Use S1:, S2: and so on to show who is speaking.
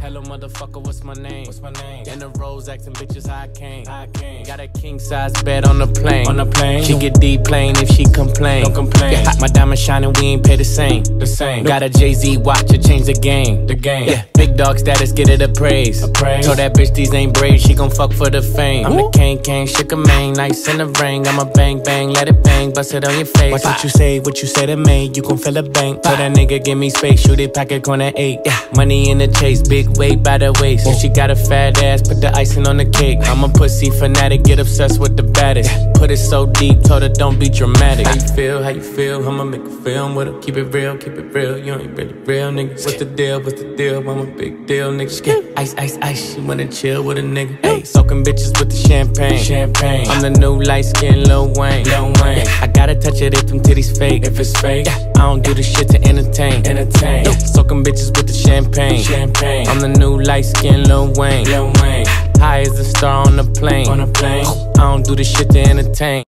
S1: Hello, motherfucker, what's my name? In the roads, asking bitches how I came. Got a king size bed on the plane. She get deep plain if she complain. Don't complain. Yeah, my diamond shining, we ain't pay the same. Got a Jay-Z watch to change the game. Yeah, big dog status, get it a praise. Told that bitch these ain't braids, she gon' fuck for the fame. I'm the king, shook a mane, nice in the ring. I'm a bang, let it bang, bust it on your face. Watch what you say to me, you gon' feel a bank. Tell that nigga give me space, shoot it, packet corner 8. Yeah, money in the chase, big weight by the waist. If she got a fat ass, put the icing on the cake. I'm a pussy fanatic, get obsessed with the baddest. Put it so deep, told her don't be dramatic. How you feel? I'ma make a film with her. Keep it real, you ain't really real, nigga. What's the deal? I'm a big deal, nigga. Get ice, she wanna chill with a nigga. Hey, soaking bitches with the champagne. I'm the new light skin Lil Wayne. I gotta touch it if them titties fake. If it's fake, I don't do the shit to entertain. Soaking bitches with the champagne. I'm the new light skin Lil Wayne. High as the star on the plane. I don't do the shit to entertain.